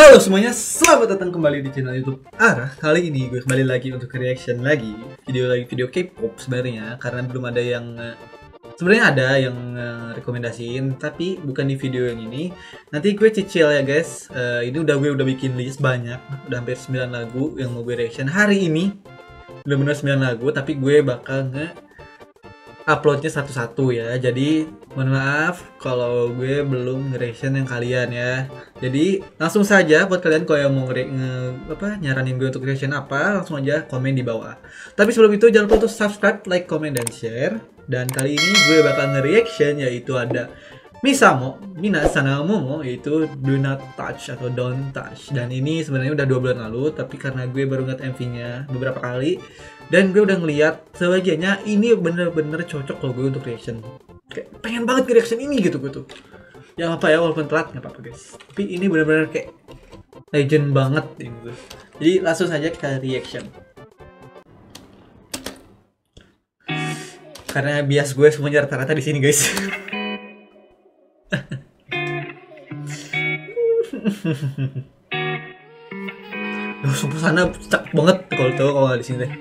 Halo semuanya, selamat datang kembali di channel YouTube Arah. Kali ini gue kembali lagi untuk reaction lagi video K-pop sebenarnya, karena belum ada yang sebenarnya ada yang rekomendasiin, tapi bukan di video yang ini. Nanti gue cicil ya guys. Ini gue udah bikin list banyak, udah hampir 9 lagu yang mau gue reaction hari ini. Bener-bener 9 lagu, tapi gue bakal uploadnya satu-satu ya. Jadi mohon maaf kalau gue belum nge-reaction yang kalian ya. Jadi langsung saja buat kalian kalau yang mau nyaranin gue untuk reaction apa, langsung aja komen di bawah. Tapi sebelum itu jangan lupa untuk subscribe, like, comment, dan share. Dan kali ini gue bakal nge-reaction yaitu ada Misamo, Mina Sana Momo, yaitu Do Not Touch atau Don't Touch. Dan ini sebenarnya udah 2 bulan lalu, tapi karena gue baru ngeliat MV-nya beberapa kali dan gue udah ngeliat sebagiannya, ini bener-bener cocok kalau gue untuk reaction. Kayak pengen banget nge-reaction ini gitu gue tuh. Ya apa ya, walaupun telat nggak apa-apa guys. Tapi ini bener-bener kayak legend banget ini tuh. Jadi langsung saja kita reaction. Karena bias gue semuanya rata-rata di sini guys. Sumpah sana cakep banget kalau tahu kalau di sini deh.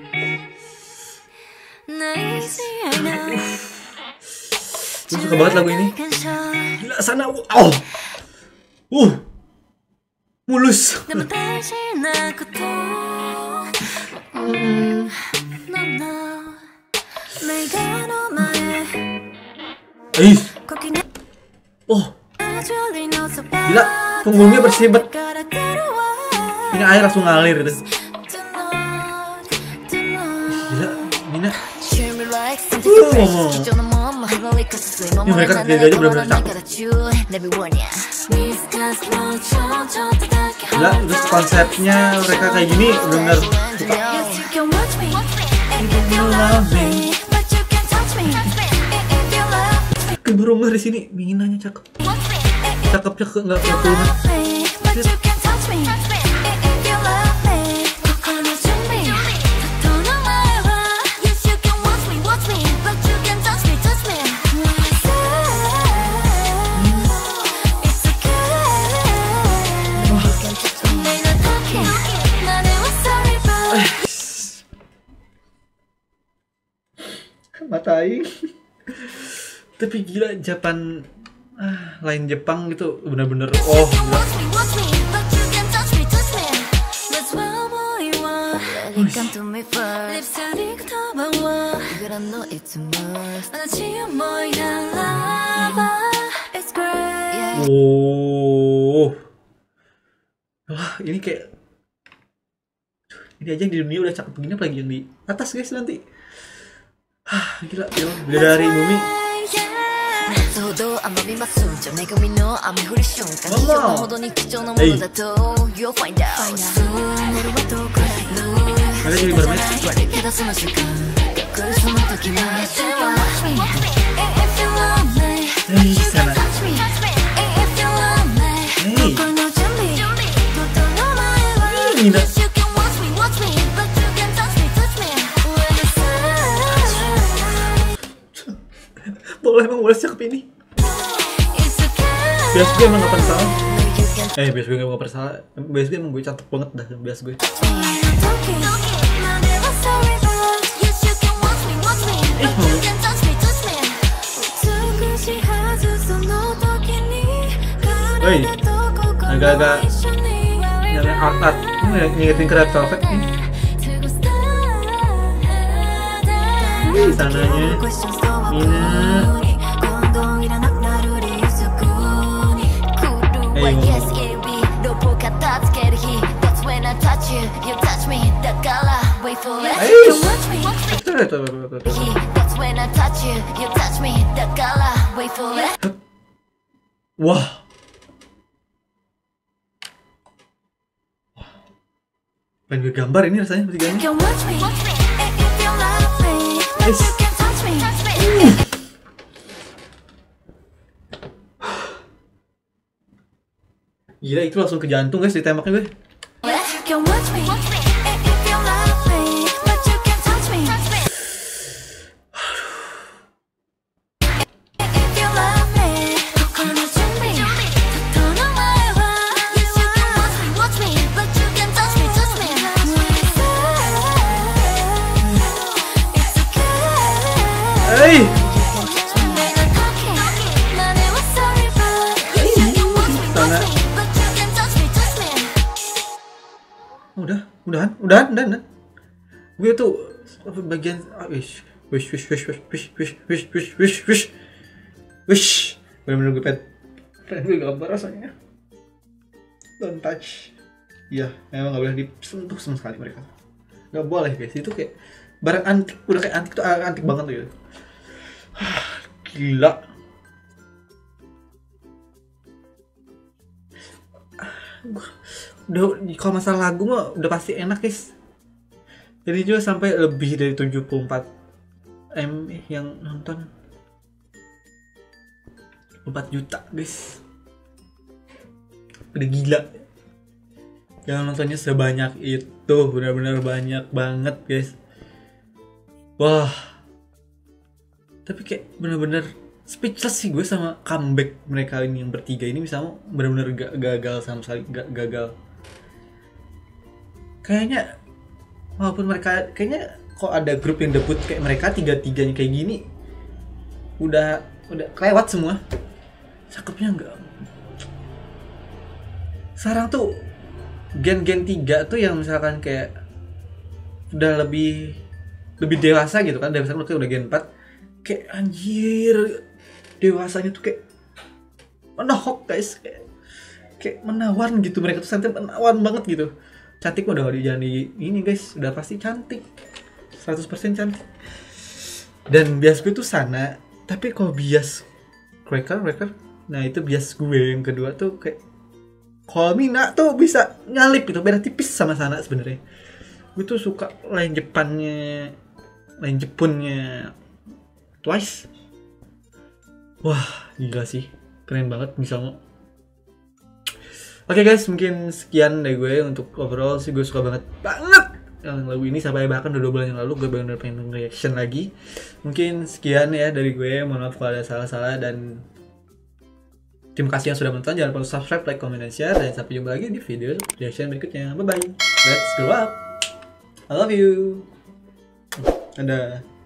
Gue suka banget lagu ini. Gila sana, mulus. Gila, punggungnya bersih banget. Ini air langsung ngalir gitu. Gila, Mina. Ini mereka tiga aja bener-bener cakep. Gila, terus konsepnya mereka kayak gini bener suka. Baru nggak di sini, Minanya cakep. Cakep nggak keturunan. Matai. Tapi gila, Japan lain Jepang gitu bener-bener gila. Wah, ini kayak ini aja di dunia udah cakep begini, apalagi yang di atas guys nanti. Gila, dari bumi. Ada jadi bermain. Sana. Mina. Boleh cakep ini. Bias gue emang gak pernah salah. Bias gue gak pernah salah. Bias gue emang gue cantik banget dah. Bias gue. Agak-agak nyalain art. Ngingetin ke Red Velvet nih. Sananya Mina. Wah. Pengen gue gambar ini rasanya bertiganya. Gila, itu langsung ke jantung guys ditembaknya gue. Hey. Udahan. Gue tuh bagian wish. Bener-bener gue pengen gue gambar rasanya. Don't touch. Iya, memang nggak boleh disentuh sama sekali mereka. Nggak boleh guys, itu kayak barang antik, udah kayak antik tuh antik banget tuh gitu. Gila. Udah kalau masalah lagu mah udah pasti enak guys. Jadi juga sampai lebih dari 74 M yang nonton 4 juta guys. Udah gila. Yang nontonnya sebanyak itu, benar-benar banyak banget guys. Wah. Tapi kayak benar-benar speechless sih gue sama comeback mereka ini yang bertiga ini, misalnya benar-benar gagal sama sekali, gagal. Kayaknya walaupun mereka kayaknya kok ada grup yang debut kayak mereka tiga-tiganya kayak gini udah kelewat semua. Cakepnya enggak. Sekarang tuh gen 3 tuh yang misalkan kayak udah lebih dewasa gitu kan, dewasa kayak udah gen 4 kayak anjir dewasanya tuh kayak menohok guys, kayak menawan gitu, mereka tuh santai menawan banget gitu. Cantik udah gak dijani ini guys, udah pasti cantik 100% cantik. Dan bias gue tuh sana, tapi kalau bias Cracker, nah itu bias gue yang kedua tuh kayak kalau Mina tuh bisa nyalip gitu, beda tipis sama sana sebenarnya. Gue tuh suka line Jepunnya Twice. Wah gila sih, keren banget misalnya. Oke guys, mungkin sekian dari gue untuk overall sih, gue suka banget yang lagu ini, sampai bahkan udah 2 bulan yang lalu gue bener-bener pengen reaction lagi. Mungkin sekian ya dari gue, mohon maaf kalau ada salah-salah, dan terima kasih yang sudah menonton. Jangan lupa subscribe, like, comment, dan share, dan sampai jumpa lagi di video reaction berikutnya. Bye bye, let's grow up, I love you. Dadah.